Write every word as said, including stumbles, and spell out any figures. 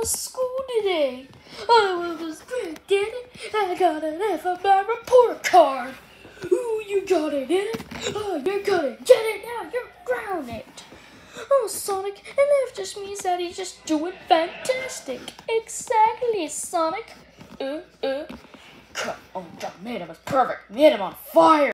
to school today. I was great, did it? I got an F on my report card. Ooh, you got it, did it? Oh, you're gonna get it now. You're grounded. Oh, Sonic, and that just means that he's just doing fantastic. Exactly, Sonic. Uh, uh. Come on, John, made him was perfect. Made him on fire.